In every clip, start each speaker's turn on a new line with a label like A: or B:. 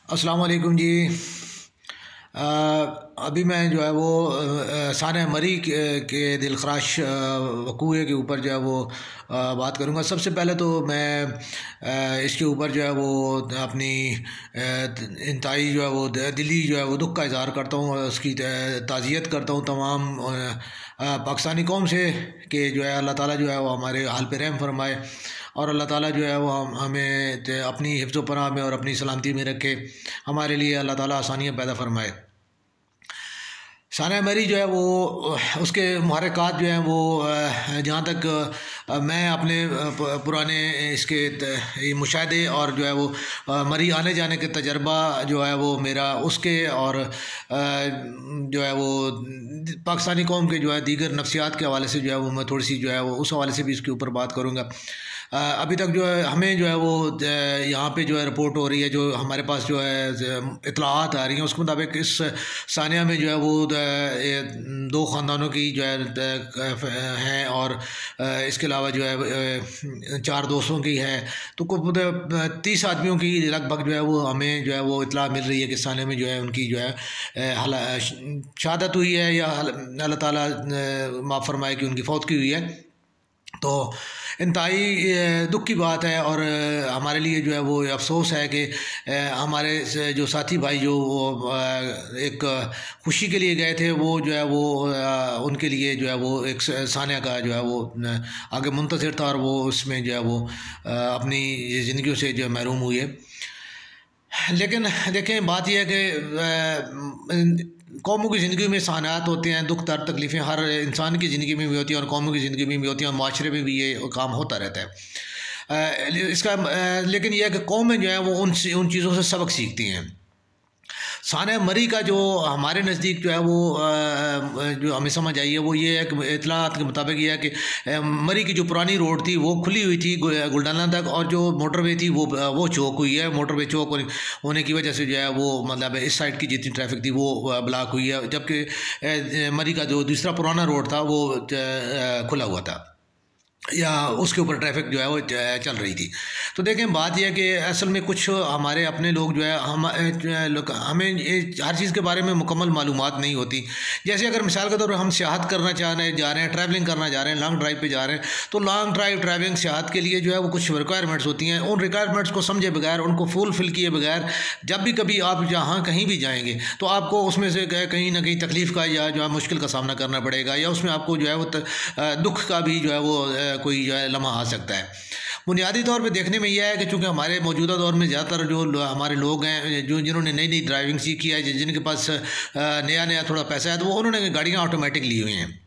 A: अस्सलाम वालेकुम जी। अभी मैं जो है वो सानह मरी के दिलखराश वक़ूए के ऊपर जो है वो बात करूँगा। सबसे पहले तो मैं इसके ऊपर जो है वो अपनी इंतहाई जो है वो दिली जो है वो दुख का इज़हार करता हूँ और उसकी ताज़ियत करता हूँ तमाम पाकिस्तानी कौम से कि जो है अल्लाह ताला जो है वो हमारे हाल पे रहम फरमाए और अल्लाह ताला जो है वो हमें अपनी हिफ्ज़ व पनाह में और अपनी सलामती में रखे, हमारे लिए अल्लाह ताला आसानियाँ पैदा फरमाए। सानह मरी जो है वो उसके मुहर्रिकात जो हैं वो जहाँ तक मैं अपने पुराने इसके मुशाहदे और जो है वो मरी आने जाने के तजर्बा जो है वो मेरा उसके और जो है वो पाकिस्तानी कौम के जो है दीगर नफ्सियात के हवाले से जो है वो मैं थोड़ी सी जो है वो उस हवाले से भी इसके ऊपर बात करूँगा। अभी तक जो है हमें जो है वो यहाँ पे जो है रिपोर्ट हो रही है, जो हमारे पास जो है इत्तलाआत आ रही हैं उसके मुताबिक इस सानिया में जो है वो दो ख़ानदानों की जो है हैं और इसके अलावा जो है 4 दोस्तों की है, तो कुल 30 आदमियों की लगभग जो है वो हमें जो है वो इत्तला मिल रही है कि सानिया में जो है उनकी जो है शहादत हुई है या अल्लाह ताला माफ़ फरमाए कि उनकी फौत की हुई है। तो इंतहाई दुख की बात है और हमारे लिए जो है वो अफसोस है कि हमारे जो साथी भाई जो वो एक खुशी के लिए गए थे वो जो है वो उनके लिए जो है वो एक सानिया का जो है वो आगे मुंतज़िर था और वो उसमें जो है वो अपनी ज़िंदगियों से जो महरूम हुए। लेकिन देखें बात यह है कि कौमों की ज़िंदगी में सानात होते हैं, दुख दर्द तकलीफ़ें हर इंसान की ज़िंदगी में भी होती हैं और कौमों की ज़िंदगी में भी होती हैं और माशरे में भी ये काम होता रहता है। इसका लेकिन यह है कि कौमें जो है वो उन चीज़ों से सबक सीखती हैं। सानह मरी का जो हमारे नज़दीक जो है वो जो हमें समझ आई है वो ये है कि इत्तलात के मुताबिक ये है कि मरी की जो पुरानी रोड थी वो खुली हुई थी गुलडाना तक और जो मोटरवे थी वो चौक हुई है। मोटरवे चौक होने की वजह से जो है वो मतलब इस साइड की जितनी ट्रैफिक थी वो ब्लॉक हुई है, जबकि मरी का जो दूसरा पुराना रोड था वो खुला हुआ था या उसके ऊपर ट्रैफिक जो है वो चल रही थी। तो देखें बात यह है कि असल में कुछ हमारे अपने लोग जो है हमें हर चीज़ के बारे में मुकम्मल मालूमात नहीं होती। जैसे अगर मिसाल के तौर पर हम सियाहत करना जा रहे हैं, ट्रैवलिंग करना जा रहे हैं, लॉन्ग ड्राइव पे जा रहे हैं, तो लॉन्ग ड्राइव ट्रैवलिंग सियाहत के लिए जो है वो कुछ रिक्वायरमेंट्स होती हैं। उन रिक्वायरमेंट्स को समझे बगैर, उनको फुलफिल किए बगैर जब भी कभी आप जहाँ कहीं भी जाएंगे तो आपको उसमें से कहीं ना कहीं तकलीफ़ का या जो है मुश्किल का सामना करना पड़ेगा या उसमें आपको जो है वो दुख का भी जो है वो कोई जो है लम्हा आ सकता है। बुनियादी तौर पे देखने में यह है कि चूँकि हमारे मौजूदा दौर में ज़्यादातर जो हमारे लोग हैं जिन्होंने नई नई ड्राइविंग सीखी है, जिनके पास नया थोड़ा पैसा है, तो वो उन्होंने गाड़ियाँ ऑटोमेटिक ली हुई हैं,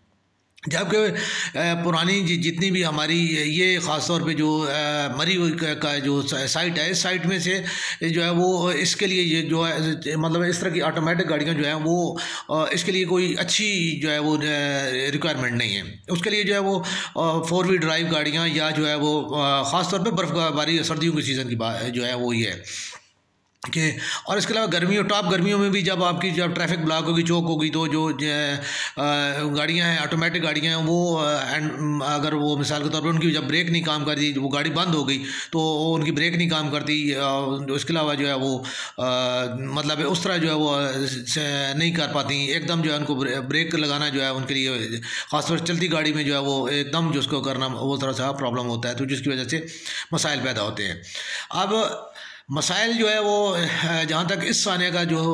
A: जबकि पुरानी जितनी भी हमारी ये ख़ास तौर पे जो मरी का जो साइट है, इस साइट में से जो है वो इसके लिए ये जो है मतलब इस तरह की ऑटोमेटिक गाड़ियाँ जो हैं वो इसके लिए कोई अच्छी जो है वो रिक्वायरमेंट नहीं है। उसके लिए जो है वो 4 व्हील ड्राइव गाड़ियाँ या जो है वो ख़ास तौर पे बर्फ़बारी सर्दियों के सीज़न की बात जो है वो ये है कि और इसके अलावा टॉप गर्मियों में भी जब ट्रैफिक ब्लॉक होगी, चौक होगी, तो जो गाड़ियाँ हैं ऑटोमेटिक गाड़ियाँ हैं वो अगर वो मिसाल के तौर पर उनकी जब ब्रेक नहीं काम करती, वो गाड़ी बंद हो गई तो उनकी ब्रेक नहीं काम करती। इसके अलावा जो है वो मतलब उस तरह जो है वो नहीं कर पाती, एकदम जो है उनको ब्रेक लगाना जो है उनके लिए ख़ासतौर चलती गाड़ी में जो है वो एकदम जो उसको करना वो थोड़ा सा प्रॉब्लम होता है, तो जिसकी वजह से मसाइल पैदा होते हैं। अब मसाइल जो है वो जहाँ तक इस सानिया का जो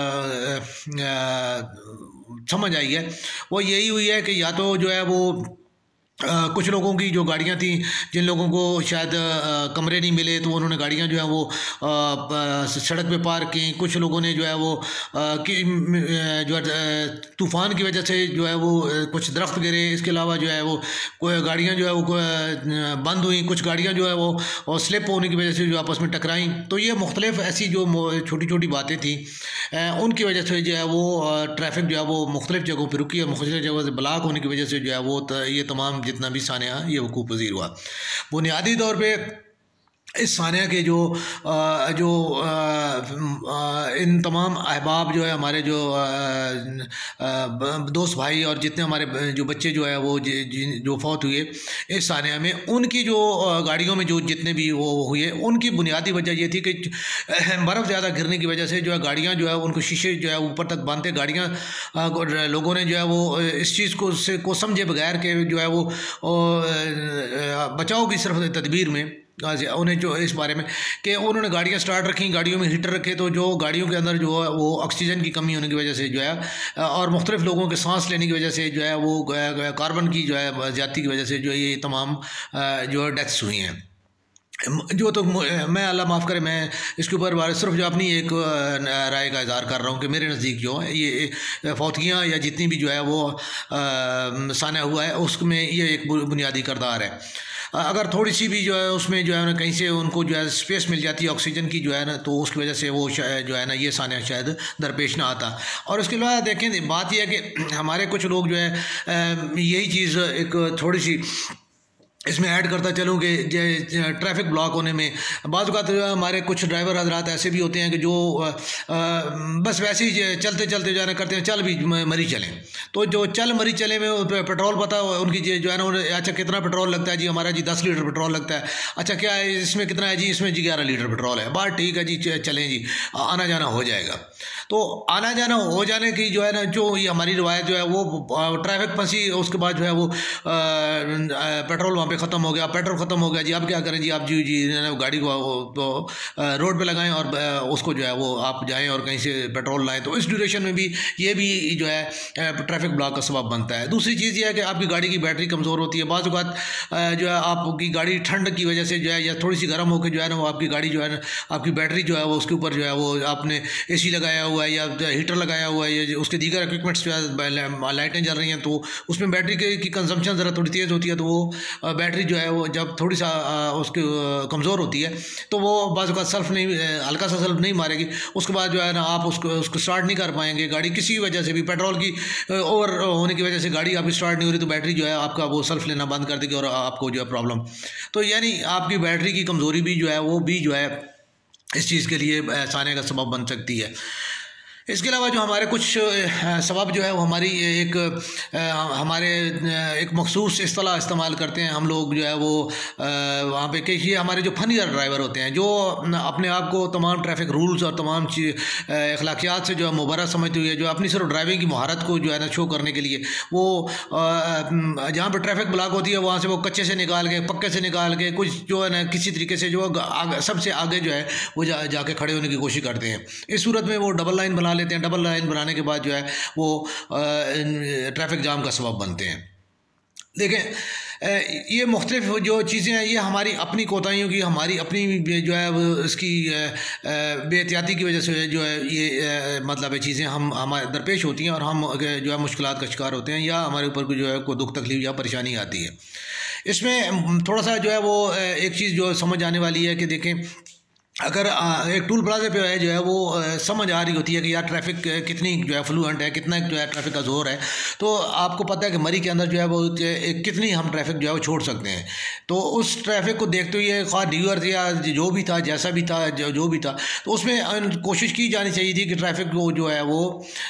A: समझ आई है वो यही हुई है कि या तो जो है वो कुछ लोगों की जो गाड़ियाँ थी, जिन लोगों को शायद कमरे नहीं मिले तो उन्होंने गाड़ियाँ जो है वो सड़क पे पार्क की। कुछ लोगों ने जो है वो जो तूफ़ान की वजह से जो है वो कुछ दरख्त गिरे, इसके अलावा जो है वो कोई गाड़ियाँ जो है वो बंद हुई, कुछ गाड़ियाँ जो है वो स्लिप होने की वजह से जो आपस में टकराई। तो ये मुख्तलिफ ऐसी जो छोटी छोटी बातें थी उनकी वजह से जो है वो ट्रैफिक जो है वो मुख्तलिफ जगहों पर रुकी है, मुख्तलिफ जगहों से ब्लॉक होने की वजह से जो है वो ये तमाम जितना भी सानिया ये वकूफ़ पज़ीर हुआ। बुनियादी तौर पे इस सानिया के जो इन तमाम अहबाब जो है हमारे जो दोस्त भाई और जितने हमारे जो बच्चे जो है वो जो फौत हुए इस सानिया में, उनकी जो गाड़ियों में जो जितने भी वो हुए, उनकी बुनियादी वजह ये थी कि बर्फ़ ज़्यादा गिरने की वजह से जो है गाड़ियाँ जो है उनको शीशे जो है ऊपर तक बांधते गाड़ियाँ, लोगों ने जो है वो इस चीज़ को समझे बगैर के जो है वो बचाव की सिर्फ तदबीर में उन्हें जो इस बारे में कि उन्होंने गाड़ियाँ स्टार्ट रखी, गाड़ियों में हीटर रखे, तो जो गाड़ियों के अंदर जो है वो ऑक्सीजन की कमी होने की वजह से जो है और मुख्तलिफ लोगों के सांस लेने की वजह से जो है वो कार्बन की जो है ज़्यादती की वजह से जो ये तमाम जो है डेथ्स हुई हैं। जो तो मैं अल्लाह माफ़ करे, मैं इसके ऊपर सिर्फ जो अपनी एक राय का इज़हार कर रहा हूँ कि मेरे नज़दीक जो है ये फौतगियाँ या जितनी भी जो है वो साना हुआ है उसमें ये एक बुनियादी किरदार है। अगर थोड़ी सी भी जो है उसमें जो है ना कहीं से उनको जो है स्पेस मिल जाती है ऑक्सीजन की जो है ना, तो उसकी वजह से वो जो है ना ये सानिया शायद दरपेश ना आता। और उसके अलावा देखें, बात यह है कि हमारे कुछ लोग जो है यही चीज़ एक थोड़ी सी इसमें ऐड करता चलूँ कि ट्रैफिक ब्लॉक होने में बाज़ औक़ात हमारे कुछ ड्राइवर हज़रात ऐसे भी होते हैं कि जो बस वैसे ही चलते चलते जो है ना करते हैं चल भी मरी चलें, तो जो चल मरी चले में पेट्रोल पता उनकी जो है ना, अच्छा कितना पेट्रोल लगता है जी, हमारा जी 10 लीटर पेट्रोल लगता है, अच्छा क्या है इसमें कितना है जी, इसमें जी 11 लीटर पेट्रोल है, बात ठीक है जी चलें जी, आना जाना हो जाएगा। तो आना जाना हो जाने की जो है ना, जो ये हमारी रिवायत जो है वो ट्रैफिक फंसी, उसके बाद जो है वो पेट्रोल वहाँ पे ख़त्म हो गया, पेट्रोल ख़त्म हो गया जी, अब क्या करें जी, आप जी गाड़ी को तो रोड पे लगाएं और उसको जो है वो आप जाएं और कहीं से पेट्रोल लाएं, तो इस ड्यूरेशन में भी ये भी जो है ट्रैफिक ब्लॉक का सबब बनता है। दूसरी चीज़ ये है कि आपकी गाड़ी की बैटरी कमज़ोर होती है, बाज़ औक़ात जो है आपकी गाड़ी ठंड की वजह से जो है या थोड़ी सी गर्म होकर जो है ना वो आपकी गाड़ी जो है ना, आपकी बैटरी जो है वो उसके ऊपर जो है वो आपने AC लगाया हुआ है या हीटर लगाया हुआ है या उसके दीगर इक्विपमेंट्स जो है लाइटें जल रही हैं, तो उसमें बैटरी की कंजम्पशन ज़रा थोड़ी तेज़ होती है, तो वो बैटरी जो है वो जब थोड़ी सा उसकी कमज़ोर होती है तो वो बाज़ औक़ात सेल्फ नहीं, हल्का सा सेल्फ नहीं मारेगी, उसके बाद जो है ना आप उसको स्टार्ट नहीं कर पाएंगे। गाड़ी किसी वजह से भी पेट्रोल की ओवर होने की वजह से गाड़ी आपकी स्टार्ट नहीं हो रही, तो बैटरी जो है आपका वो सेल्फ लेना बंद कर देगी और आपको जो है प्रॉब्लम, तो यानी आपकी बैटरी की कमज़ोरी भी जो है वो भी जो है इस चीज़ के लिए साने का सबब बन सकती है। इसके अलावा जो हमारे कुछ सबब जो है वो हमारी हमारे एक मखसूस इस्तेलाह इस्तेमाल करते हैं हम लोग जो है वो वहाँ पे कि हमारे जो फनियर ड्राइवर होते हैं, जो अपने आप को तमाम ट्रैफिक रूल्स और तमाम अखलाकियात से जो है मुबर्रा समझते हुए जो अपनी सिर्फ ड्राइविंग की महारत को जो है ना शो करने के लिए वो जहाँ पर ट्रैफिक ब्लॉक होती है वहाँ से वो कच्चे से निकाल के पक्के से निकाल के कुछ जो है ना किसी तरीके से जो सबसे आगे जो है वो जाके खड़े होने की कोशिश करते हैं। इस सूरत में वो डबल लाइन बना लेते हैं, डबल लाइन बनाने के बाद जो है वो ट्रैफिक जाम का सबब बनते हैं। देखें ये मुख्तलिफ जो चीज़ें हैं ये हमारी अपनी कोताहियों की, हमारी अपनी जो है इसकी बेहतियाती की वजह से जो है ये मतलब ये चीज़ें हम हमारे दरपेश होती हैं और हम जो है मुश्किलात का शिकार होते हैं या हमारे ऊपर जो है कोई दुख तकलीफ या परेशानी आती है। इसमें थोड़ा सा जो है वो एक चीज़ जो समझ आने वाली है कि देखें अगर एक टूल प्लाजा पे है जो है वो समझ आ रही होती है कि यार ट्रैफिक कितनी जो है फ्लुएंट है, कितना जो है ट्रैफिक का जोर है, तो आपको पता है कि मरी के अंदर जो है वो कितनी हम ट्रैफिक जो है वो छोड़ सकते हैं। तो उस ट्रैफिक को देखते हुए खा न्यू ईयर या जो भी था जैसा भी था जो भी था, तो उसमें कोशिश की जानी चाहिए थी कि ट्रैफिक को जो है वो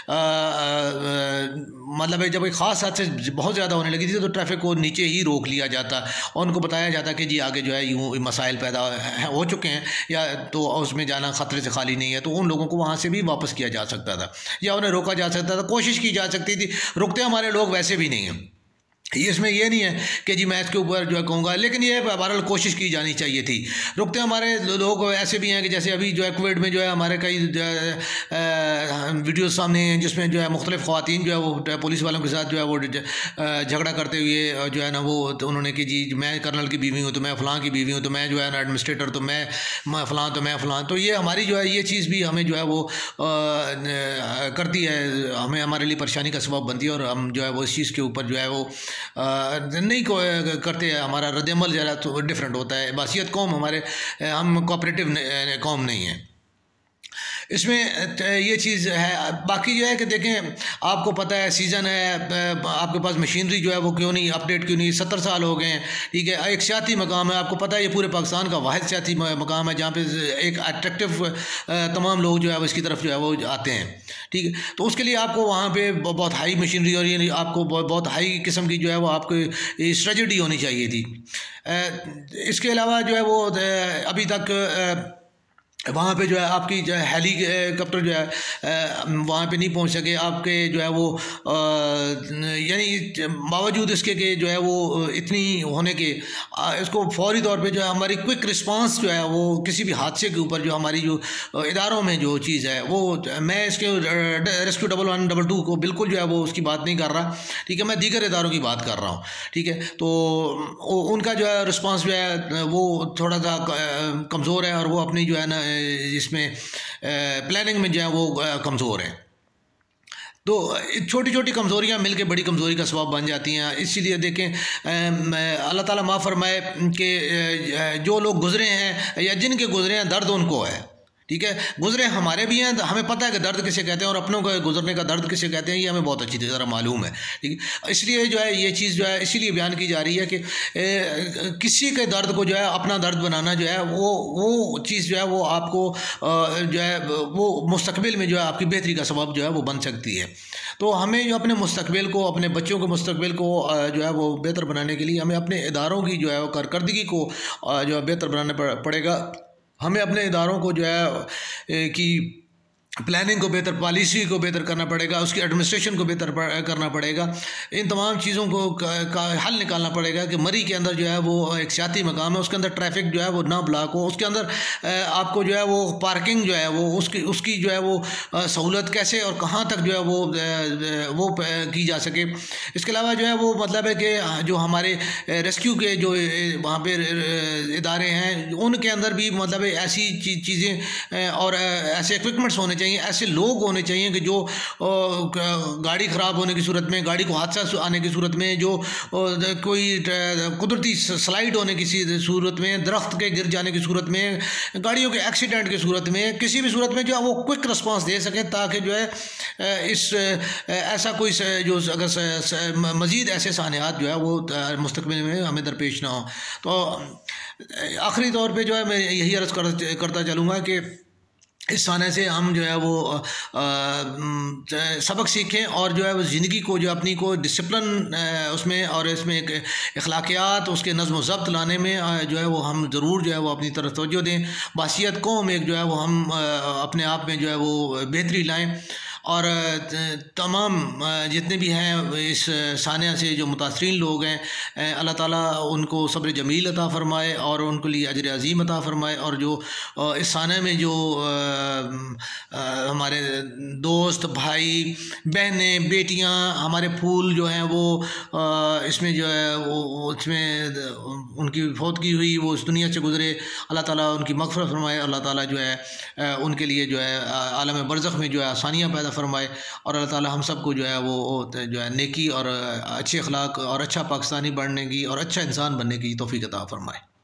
A: मतलब जब एक ख़ास हादसे बहुत ज़्यादा होने लगी थी तो ट्रैफिक को नीचे ही रोक लिया जाता और उनको बताया जाता कि जी आगे जो है यूँ मसाइल पैदा हो चुके हैं या तो उसमें जाना ख़तरे से खाली नहीं है, तो उन लोगों को वहाँ से भी वापस किया जा सकता था या उन्हें रोका जा सकता था, कोशिश की जा सकती थी। रुकते हमारे लोग वैसे भी नहीं हैं, इसमें ये नहीं है कि जी मैं इसके ऊपर जो है कहूँगा, लेकिन ये बहरहाल कोशिश की जानी चाहिए थी। रुकते हमारे लोग ऐसे भी हैं कि जैसे अभी जो है कोविड में जो है हमारे कई वीडियो सामने हैं जिसमें जो है मुख्तलिफ ख़वातीन जो है वो पुलिस वालों के साथ जो है वो झगड़ा करते हुए जो है ना वो उन्होंने कि जी मैं कर्नल की बीवी हूँ तो मैं फ़लाँ की बीवी हूँ तो मैं जो है ना एडमिनिस्ट्रेटर तो मैं फ़लाँ तो मैं फ़लाँ, तो ये हमारी जो है ये चीज़ भी हमें जो है वो करती है, हमें हमारे लिए परेशानी का सबब बनती है और हम जो है वो इस चीज़ के ऊपर जो है वो नहीं करते। हमारा रद्दअमल ज़रा तो डिफरेंट होता है, बासियत कौम हमारे हम कोऑपरेटिव कौम नहीं है। इसमें ये चीज़ है। बाकी जो है कि देखें, आपको पता है सीज़न है, आपके पास मशीनरी जो है वो क्यों नहीं अपडेट, क्यों नहीं, 70 साल हो गए हैं, ठीक है। एक सियाती मकाम है, आपको पता है ये पूरे पाकिस्तान का वाहिद सियाती मकाम है जहाँ पे एक अट्रैक्टिव तमाम लोग जो है वो इसकी तरफ जो है वो आते हैं, ठीक है। तो उसके लिए आपको वहाँ पे बहुत हाई मशीनरी और ये आपको बहुत हाई किस्म की जो है वो आपको स्ट्रेटजी होनी चाहिए थी। इसके अलावा जो है वो अभी तक वहाँ पे जो है आपकी जो है हेलीकॉप्टर जो है वहाँ पे नहीं पहुँच सके आपके जो है वो, यानी बावजूद इसके कि जो है वो इतनी होने के इसको फौरी तौर पे जो है हमारी क्विक रिस्पांस जो है वो किसी भी हादसे के ऊपर जो हमारी जो इदारों में जो चीज़ है वो, मैं इसके रेस्क्यू 112 को बिल्कुल जो है वो उसकी बात नहीं कर रहा, ठीक है, मैं दीगर इदारों की बात कर रहा हूँ, ठीक है। तो उनका जो है रिस्पांस जो है वो थोड़ा सा कमज़ोर है और वो अपनी जो है ना इसमें प्लानिंग में जो है वो कमज़ोर है। तो छोटी छोटी कमज़ोरियाँ मिलके बड़ी कमज़ोरी का सबब बन जाती हैं। इसीलिए देखें, अल्लाह ताला माफ़ फरमाए कि जो लोग गुज़रे हैं या जिनके गुज़रे हैं दर्द उनको है, ठीक है। गुज़रे हमारे भी हैं, हमें पता है कि दर्द किसे कहते हैं और अपनों का गुज़रने का दर्द किसे कहते हैं ये हमें बहुत अच्छी तरह मालूम है, ठीक है। इसलिए जो है ये चीज़ जो है इसीलिए बयान की जा रही है कि किसी के दर्द को जो है अपना दर्द बनाना जो है वो चीज़ जो है वो आपको जो है वो मुस्तकबिल में जो है आपकी बेहतरी का सबब जो है वो बन सकती है। तो हमें जो अपने मुस्तकबिल को, अपने बच्चों के मुस्तकबिल को जो है वो बेहतर बनाने के लिए हमें अपने इदारों की जो है वो कारकर्दगी को जो है बेहतर बनाना पड़ेगा। हमें अपने इदारों को जो है कि प्लानिंग को बेहतर, पॉलिसी को बेहतर करना पड़ेगा, उसकी एडमिनिस्ट्रेशन को बेहतर करना पड़ेगा। इन तमाम चीज़ों को का हल निकालना पड़ेगा कि मरी के अंदर जो है वो एक सियाती मकाम है, उसके अंदर ट्रैफिक जो है वो ना ब्लॉक हो, उसके अंदर आपको जो है वो पार्किंग जो है वो उसकी जो है वो सहूलत कैसे और कहाँ तक जो है वो की जा सके। इसके अलावा जो है वो मतलब है कि जो हमारे रेस्क्यू के जो वहाँ पे इदारे हैं उनके अंदर भी मतलब ऐसी चीज़ें और ऐसे इक्विपमेंट्स होने चाहिए, ऐसे लोग होने चाहिए कि जो गाड़ी ख़राब होने की सूरत में, गाड़ी को हादसा आने की सूरत में, जो कोई कुदरती स्लाइड होने की सूरत में, दरख्त के गिर जाने की सूरत में, गाड़ियों के एक्सीडेंट की सूरत में, किसी भी सूरत में जो है वो क्विक रिस्पांस दे सके, ताकि जो है इस ऐसा कोई जो अगर मज़ीद ऐसे सानियात जो है वो मुस्तकबिल में हमें दरपेश ना हो। तो आखिरी तौर पे जो है मैं यही अर्ज़ करता चलूँगा कि इस साने से हम जो है वो सबक सीखें और जो है वो ज़िंदगी को जो अपनी को डिसिप्लिन उसमें और इसमें एक अखलाकियात उसके नज़्म ज़ब्त लाने में जो है वो हम ज़रूर जो है वो अपनी तरफ तवज्जो दें। बासियत कौम एक जो है वो हम अपने आप में जो है वो बेहतरी लाएँ और तमाम जितने भी हैं इस सानिया से जो मुतासरीन लोग हैं अल्लाह ताला उनको सब्र जमील अता फ़रमाए और उनके लिए अजर अज़ीम अता फ़रमाए। और जो इस सानिया में जो हमारे दोस्त भाई बहनें बेटियां हमारे फूल जो हैं वो इसमें जो है वो इसमें उनकी फौत की हुई वो इस दुनिया से गुज़रे, अल्लाह ताला उनकी मग़फ़िरत फ़रमाए। अल्लाह ताला जो है उनके लिए जो है आलम बरज़ख़ में जो है आसानियाँ पैदा फरमाए और अल्लाह ताला हम सबको जो है वो जो है नेकी और अच्छे अखलाक और अच्छा पाकिस्तानी बनने की और अच्छा इंसान बनने की तौफ़ीक़ अता फरमाए।